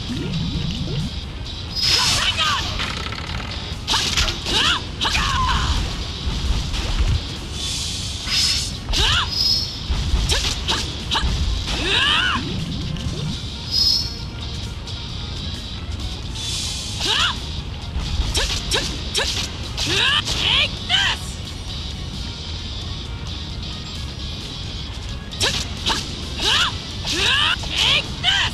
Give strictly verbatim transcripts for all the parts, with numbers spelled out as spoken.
Take this! Take this!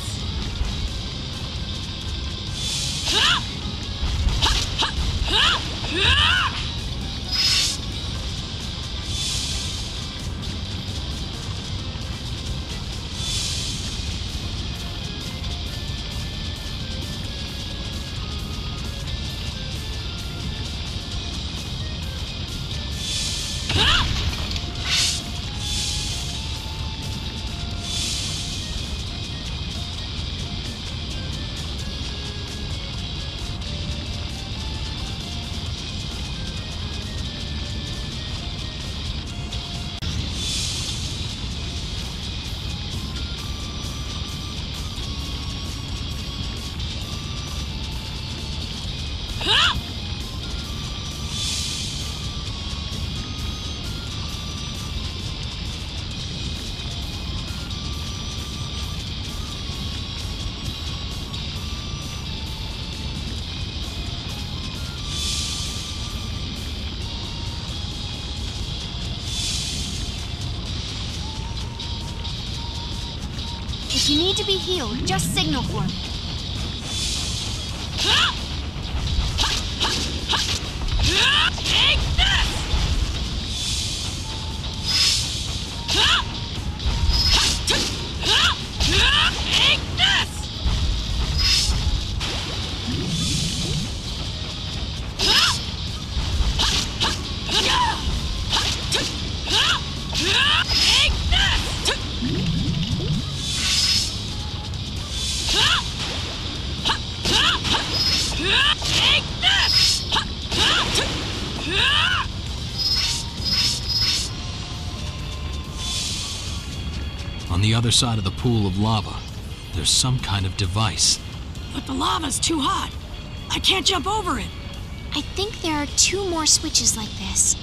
If you need to be healed, just signal for me. Take this! Take this! Take this! Take this! On the other side of the pool of lava, there's some kind of device. But the lava's too hot. I can't jump over it. I think there are two more switches like this.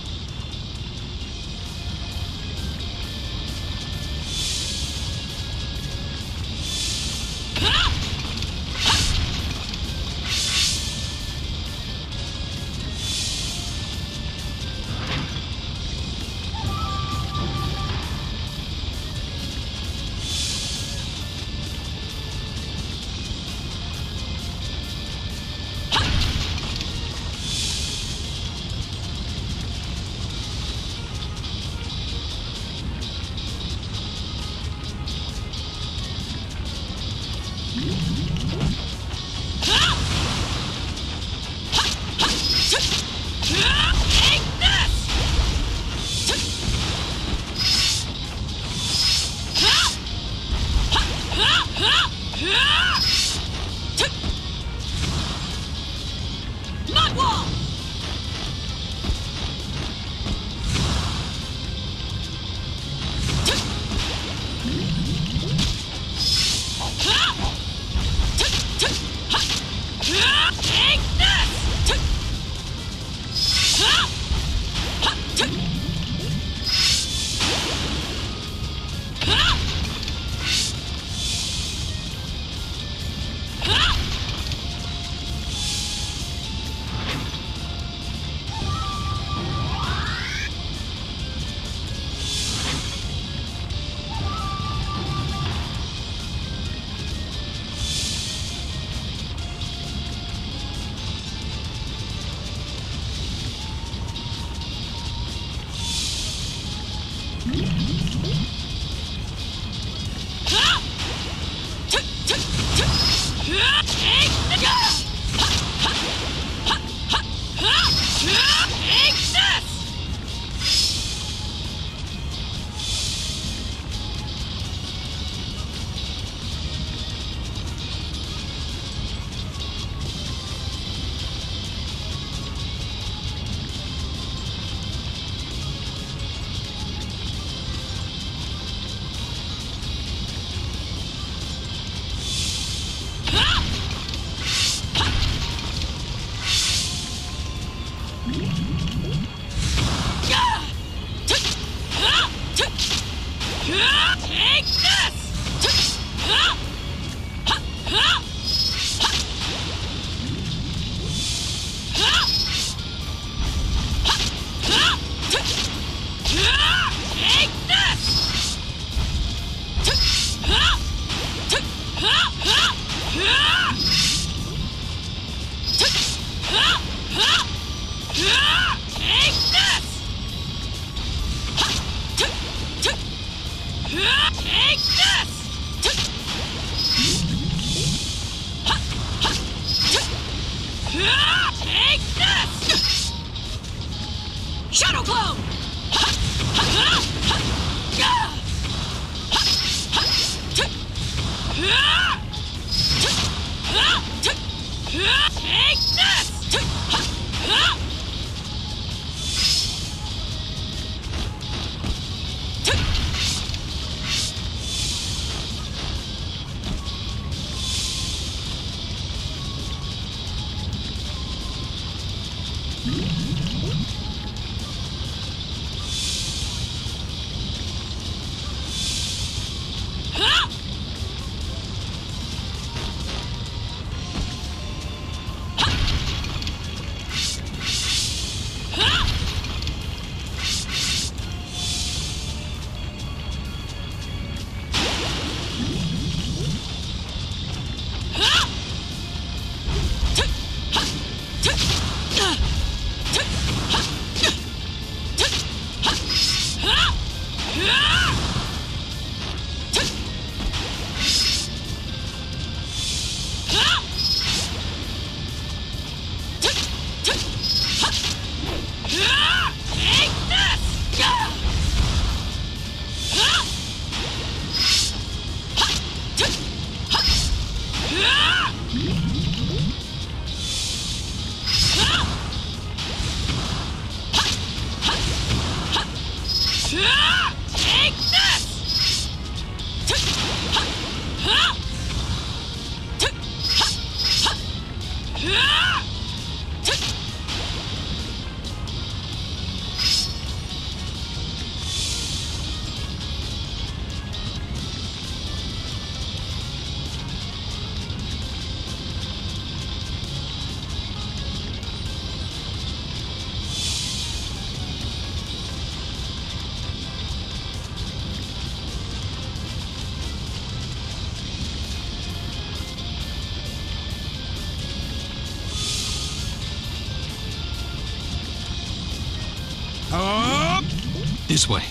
This way.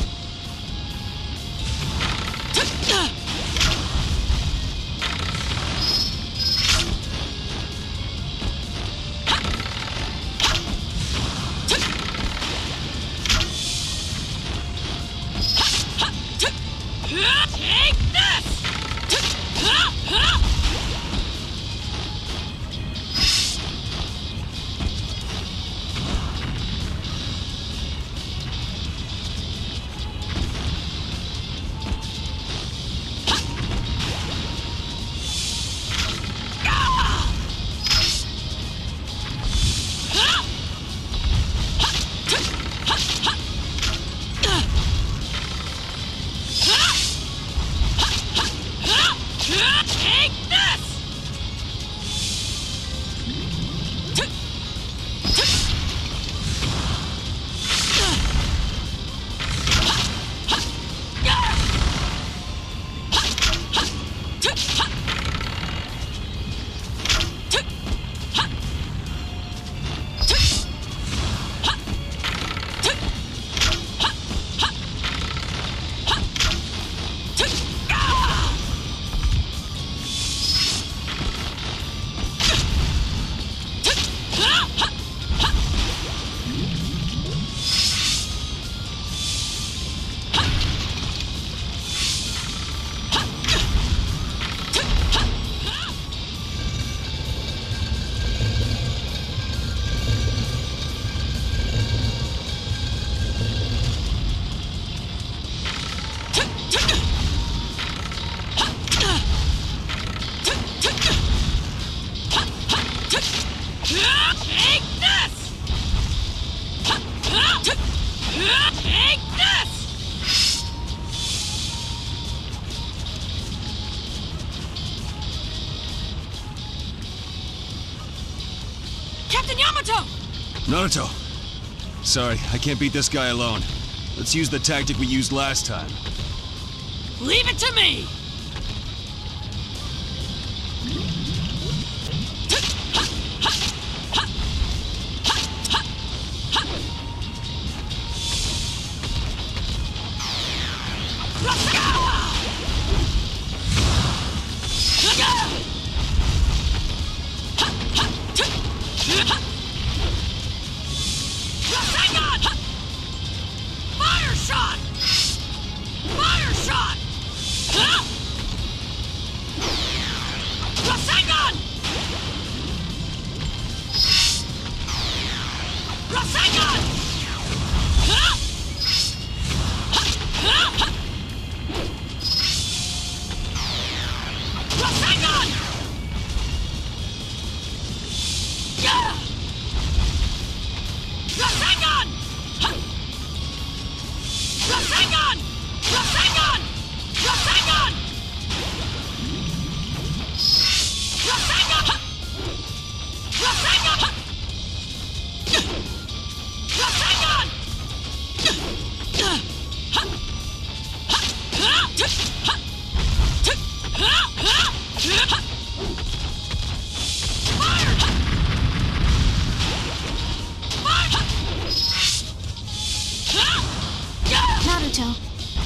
Take this! Captain Yamato! Naruto! Sorry, I can't beat this guy alone. Let's use the tactic we used last time. Leave it to me! Fire shot! Fire shot!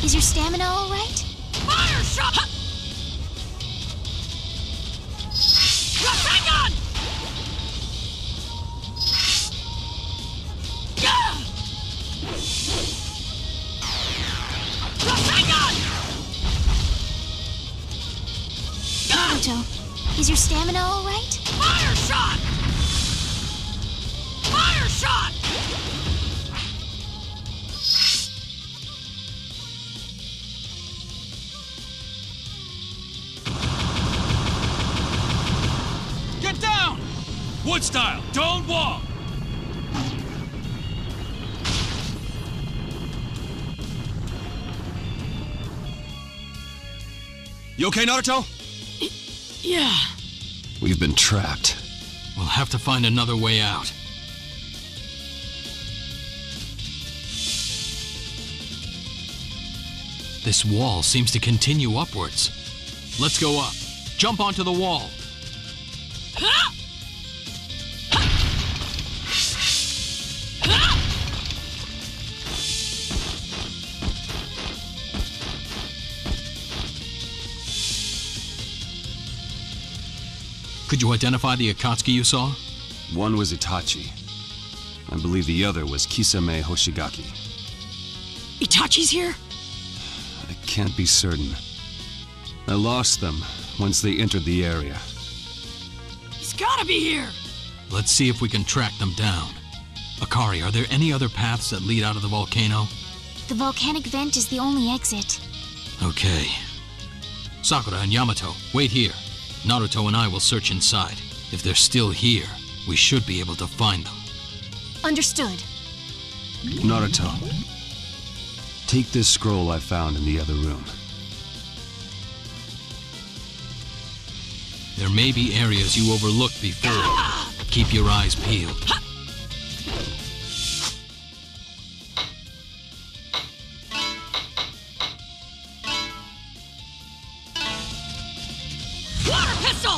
Is your stamina all right? Fire shot! Rasengan! Gah! Rasengan! Naruto, is your stamina all right? Fire shot! Fire shot! Get down! Wood style, don't walk! You okay, Naruto? Yeah. We've been trapped. We'll have to find another way out. This wall seems to continue upwards. Let's go up. Jump onto the wall. Could you identify the Akatsuki you saw? One was Itachi. I believe the other was Kisame Hoshigaki. Itachi's here? I can't be certain. I lost them once they entered the area. He's gotta be here! Let's see if we can track them down. Akari, are there any other paths that lead out of the volcano? The volcanic vent is the only exit. Okay. Sakura and Yamato, wait here. Naruto and I will search inside. If they're still here, we should be able to find them. Understood. Naruto, take this scroll I found in the other room. There may be areas you overlooked before. Keep your eyes peeled. Water pistol!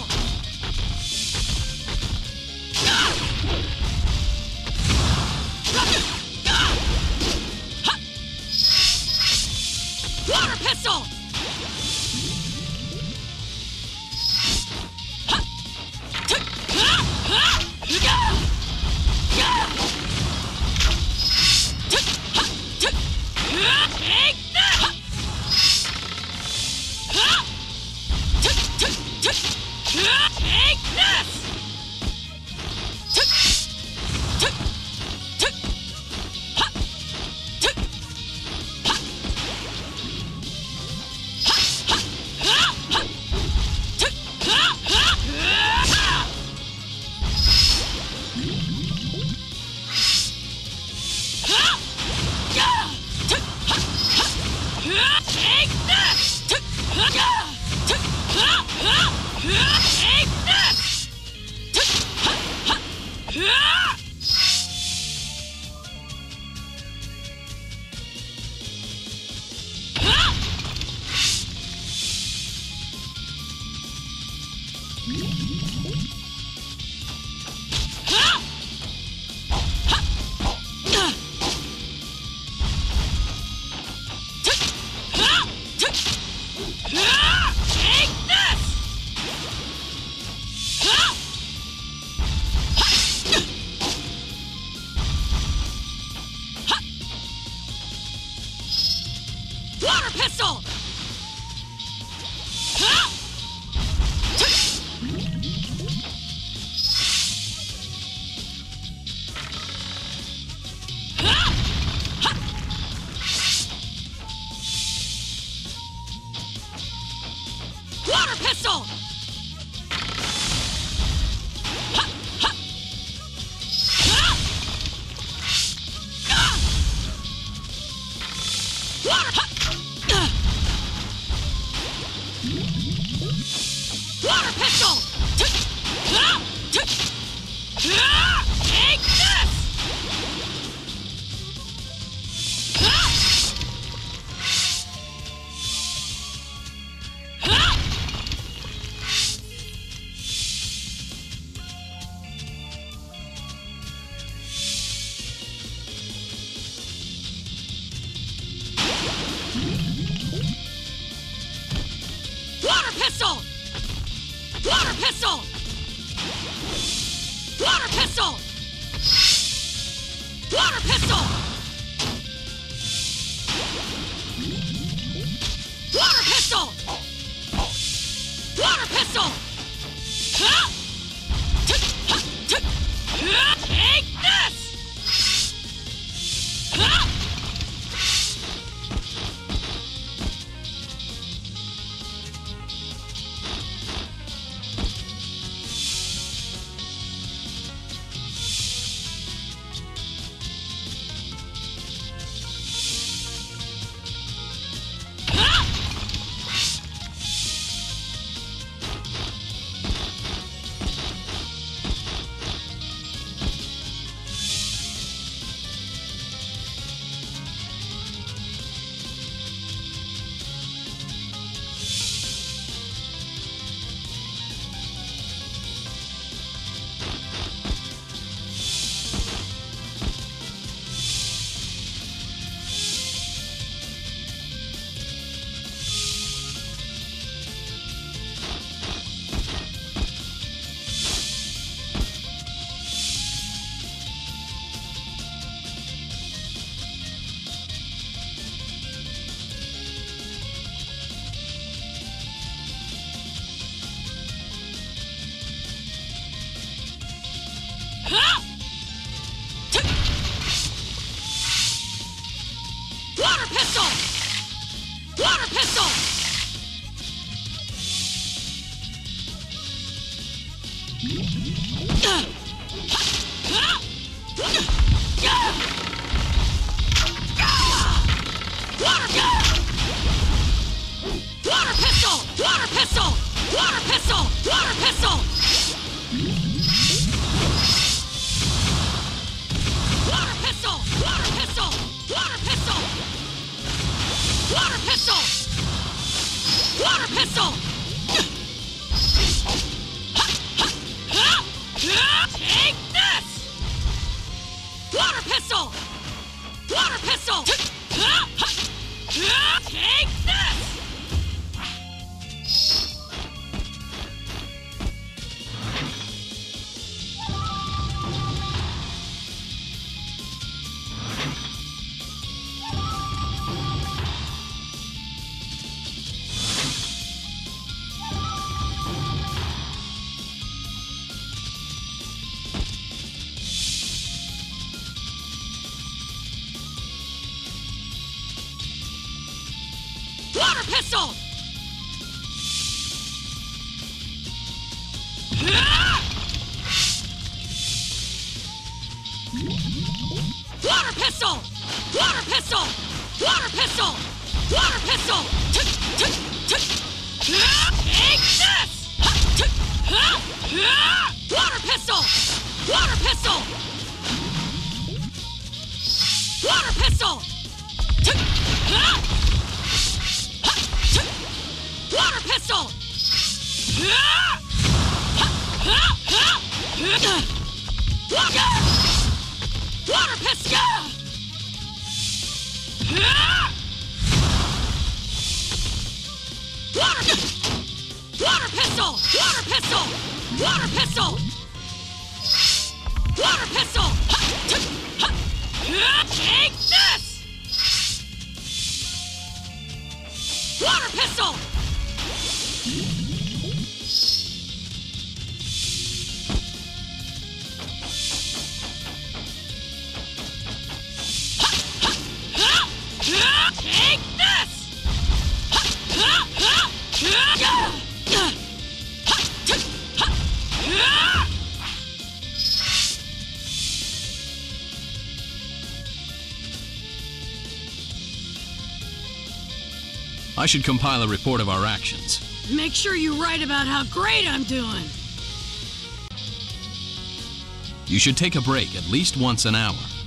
Water pistol! Take this! Take this! Take this! Water pistol! Water pistol! Water pistol! Water pistol! Water pistol! Water pistol! Water pistol! Water pistol! Water pistol! Take this! Water pistol! Water pistol! Take this! Water pistol! Water pistol! Water pistol! Water pistol! Water pistol! Take this! Water pistol! Water pistol! Water pistol! Water pistol! Water pistol! Water Water pistol! Water pistol! Water pistol! Water pistol! Take this! Water pistol! Take this! I should compile a report of our actions. Make sure you write about how great I'm doing. You should take a break at least once an hour.